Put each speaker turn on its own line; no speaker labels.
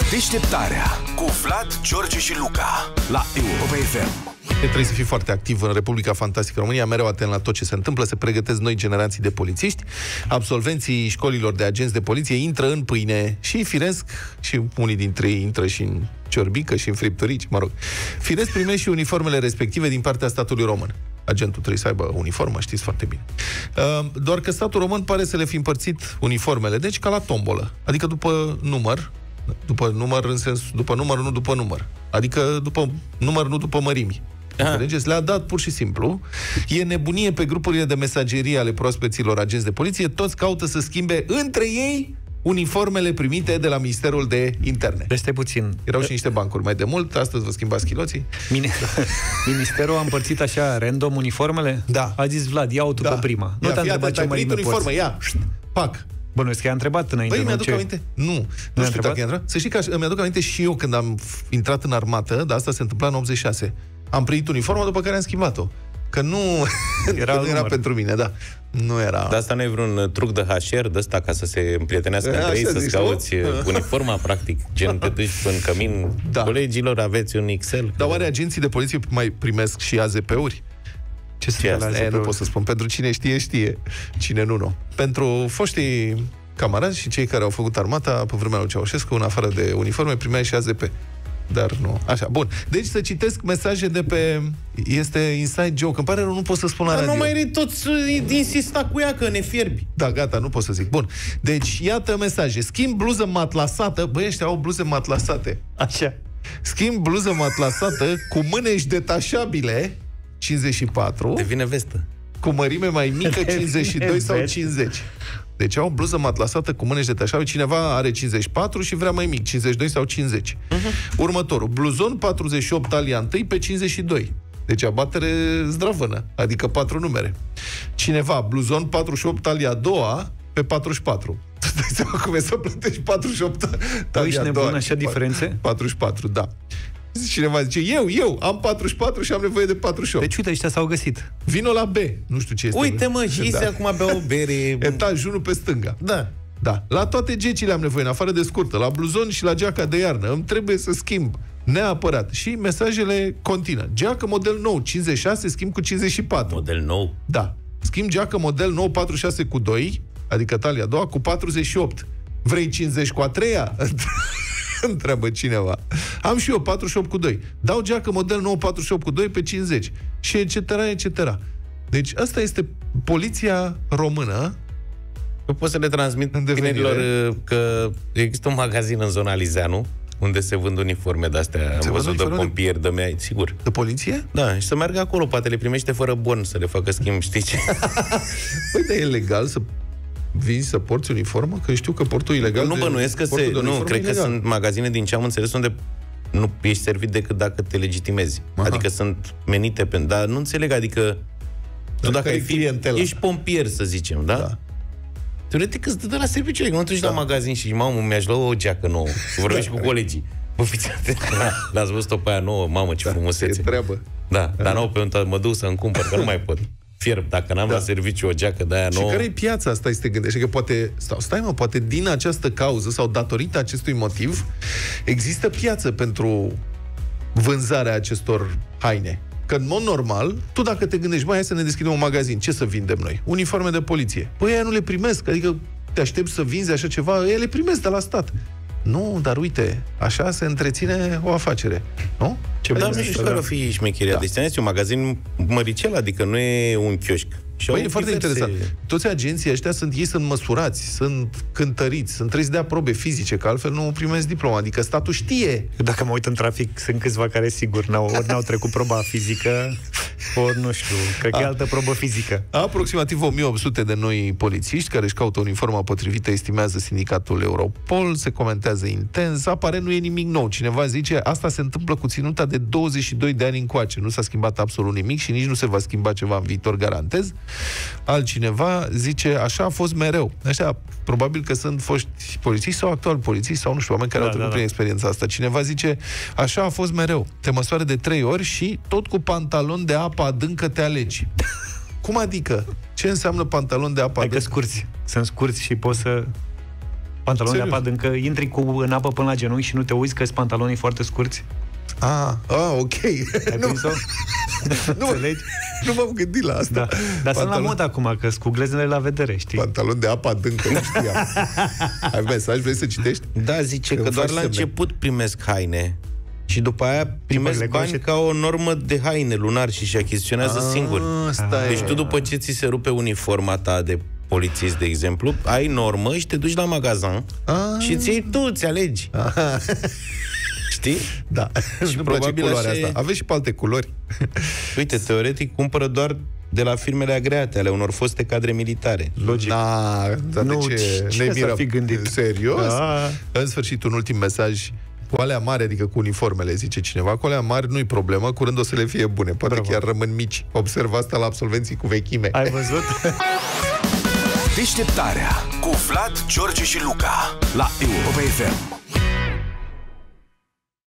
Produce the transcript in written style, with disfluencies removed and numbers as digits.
Deșteptarea cu Vlad, George și Luca la Europa FM.
Trebuie să fii foarte activ în Republica Fantastică România, mereu atent la tot ce se întâmplă, se pregătesc noi generații de polițiști, absolvenții școlilor de agenți de poliție intră în pâine și firesc, și unii dintre ei intră și în ciorbică și în fripturici, mă rog. Firesc primește și uniformele respective din partea statului român. Agentul trebuie să aibă uniformă, știți foarte bine. Doar că statul român pare să le fi împărțit uniformele, deci ca la tombolă, adică după număr, în sens, după număr, nu după număr. Adică după număr, nu după mărimi. Înțelegeți? Le-a dat pur și simplu. E nebunie pe grupurile de mesagerie ale proaspeților agenți de poliție. Toți caută să schimbe între ei uniformele primite de la Ministerul de Interne.
Deci stai puțin.
Erau și niște bancuri mai de mult. Astăzi vă schimbați chiloții.
Ministerul a împărțit așa random uniformele?
Da.
A zis Vlad, ia-o tu pe prima. Nu te-a întrebat ce mărime
uniformă, ia, pac.
Bănuiesc că i-a întrebat înainte.
Băi, mi-aduc aminte. Nu știu dacă i-a întrebat. Să știi că mi-aduc aminte și eu când am intrat în armată, dar asta se întâmpla în 86. Am primit uniforma, după care am schimbat-o. Că nu era pentru mine, da. Nu era.
Dar asta nu e vreun truc de HR de ăsta ca să se împrietenească între ei, să-ți cauți uniforma, practic, gen te duci în cămin. Da. Colegilor, aveți un Excel.
Dar oare agenții de poliție mai primesc și AZP-uri?
Ce se asta?
Nu pot să spun. Pentru cine știe, știe. Cine nu. Pentru foștii camarazi și cei care au făcut armata pe vremea lui Ceaușescu, în afară de uniforme, primea și AZP. Dar nu. Așa, bun. Deci să citesc mesaje de pe... Este inside joke. Îmi pare rău, nu pot să spun la radio.
Nu mai toți insista cu ea, că ne fierbi.
Da, gata, nu pot să zic. Bun. Deci, iată mesaje. Schimb bluză matlasată. Băi, ăștia au bluze matlasate.
Așa.
Schimb bluză matlasată cu mânești detașabile, 54.
Devine vestă.
Cu mărime mai mică, 52 sau 50. Deci au bluză matlasată cu mânești detașabile. Cineva are 54 și vrea mai mic, 52 sau 50. Următorul, bluzon 48 talia 1 pe 52. Deci abatere zdravână, adică 4 numere. Cineva, bluzon 48 talia 2 pe 44. Dai seama cum e să plătești 48 talia 2.
Nebun, așa diferențe?
44, da. Cineva zice, eu am 44 și am nevoie de 48.
Deci uite, ăștia s-au găsit.
Vino la B. Nu știu ce este.
Uite mă, și ei acum bea o bere.
Etajul 1 pe stânga. Da. La toate gecile am nevoie, în afară de scurtă. La bluzon și la geaca de iarnă. Îmi trebuie să schimb. Neapărat. Și mesajele continuă. Geacă model nou, 56, schimb cu 54.
Model nou?
Da. Schimb geacă model nou, 46 cu 2, adică talia a doua, cu 48. Vrei 50 cu a treia? Întreabă cineva. Am și eu 48 cu 2. Dau geacă model nou 48 cu 2 pe 50. Și etc. Deci asta este poliția română.
Eu pot să le transmit tinerilor că există un magazin în zona Lizeanu unde se vând uniforme de-astea. Am văzut de pompieri, de mea, sigur.
De poliție?
Da, și să meargă acolo, poate le primește fără bon să le facă schimb, știi ce?
Păi, dar e legal să vinzi, să porți uniformă? Că știu că portul ilegal.
Nu bănuiesc că cred că sunt magazine, din ce am înțeles, unde nu ești servit decât dacă te legitimezi. Aha. Adică sunt menite pe... Dar nu înțeleg, adică tu dacă ești pompier, să zicem, da? Teoretic îți dă la serviciu, că nu te duci la magazin și mamă, mi-aș lua o geacă nouă. Vorbești cu colegii. Bă, fiți atent, l-ați văzut-o pe aia nouă, mamă, ce frumusețe.
E treabă.
Da, dar nouă pe unde mă duc să-mi cumpăr, că nu mai pot. Fierb, dacă n-am la serviciu o geacă de aia nouă.
Și care e piața asta, te gândești? Că poate, poate din această cauză sau datorită acestui motiv există piață pentru vânzarea acestor haine. Că în mod normal, tu dacă te gândești, hai să ne deschidem un magazin, ce să vindem noi? Uniforme de poliție. Păi aia nu le primesc, adică te aștepți să vinzi așa ceva, ei le primesc de la stat. Nu, dar uite, așa se întreține o afacere, nu?
Dar nu știu care o fi șmecheria. Deci este un magazin măricel, adică nu e un chioșc.
Păi e foarte interesant. Toți agenții ăștia sunt măsurați, sunt cântăriți, trebuie să dea probe fizice, că altfel nu primesc diploma. Adică statul știe.
Dacă mă uit în trafic, sunt câțiva care sigur ori n-au trecut proba fizică, ori nu știu, cred că e altă probă fizică.
Aproximativ 1800 de noi polițiști care își caută uniforma potrivită, estimează sindicatul Europol, se comentează intens, apare nu e nimic nou. Cineva zice, asta se întâmplă cu ținuta de 22 de ani încoace. Nu s-a schimbat absolut nimic și nici nu se va schimba ceva în viitor, garantez. Altcineva zice, așa a fost mereu. Așa, probabil că sunt foști polițiști sau actuali polițiști sau nu știu, oameni care au trecut prin experiența asta. Cineva zice, așa a fost mereu. Te măsoară de 3 ori și tot cu pantalon de apă adâncă te alegi. Cum adică? Ce înseamnă pantalon de apă adâncă?
Scurți. Sunt scurți și poți să... Pantaloni de apă adâncă, intri în apă până la genunchi și nu te uiți că sunt pantalonii foarte scurți?
Ok.
Ai prins-o?
Nu m-am gândit la asta.
Da. Dar sunt la mod acum, că sunt cu gleznele la vedere, știi?
Pantalon de apă adâncă, nu știam. Ai mesaj, vrei să citești?
Da, zice că doar la început primesc haine și după aia primesc bani ca o normă de haine lunar și achiziționează singuri. Deci tu după ce ți se rupe uniforma ta de polițist, de exemplu, ai normă și te duci la magazin și ți iei tu, ți alegi. Știi?
Da. Și probabil culoarea asta. Aveți și pe alte culori.
Uite, teoretic cumpără doar de la firmele agreate, ale unor foste cadre militare.
Logic. Dar de ce ne miră? Serios? În sfârșit, un ultim mesaj. Cu alea mari, adică cu uniformele, zice cineva, cu alea mari nu-i problemă, curând o să le fie bune. Poate chiar rămân mici. Observ asta la absolvenții cu vechime.
Ai văzut?
Deșteptarea cu Vlad, George și Luca la Europa FM.